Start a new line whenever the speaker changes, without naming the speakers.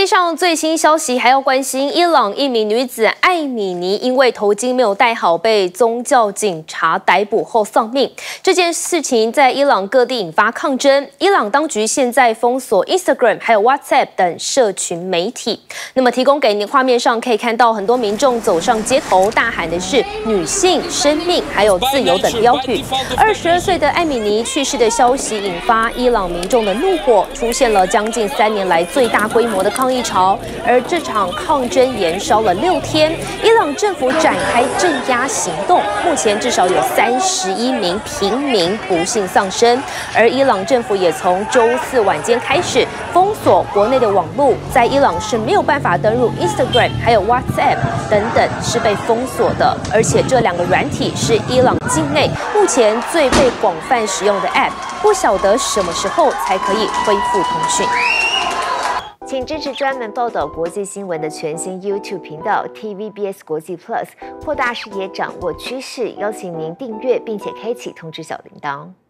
际上最新消息还要关心，伊朗一名女子艾米尼因为头巾没有戴好，被宗教警察逮捕后丧命。这件事情在伊朗各地引发抗争。伊朗当局现在封锁 Instagram 还有 WhatsApp 等社群媒体。那么提供给您画面上可以看到，很多民众走上街头，大喊的是“女性、生命还有自由”等标语。22岁的艾米尼去世的消息引发伊朗民众的怒火，出现了将近3年来最大规模的抗议潮，而这场抗争延烧了6天，伊朗政府展开镇压行动，目前至少有31名平民不幸丧生，而伊朗政府也从周4晚间开始封锁国内的网络，在伊朗是没有办法登入 Instagram 还有 WhatsApp 等等是被封锁的，而且这2个软体是伊朗境内目前最被广泛使用的 App， 不晓得什么时候才可以恢复通讯。请支持专门报道国际新闻的全新 YouTube 频道 TVBS 国际 Plus， 扩大视野，掌握趋势。邀请您订阅并且开启通知小铃铛。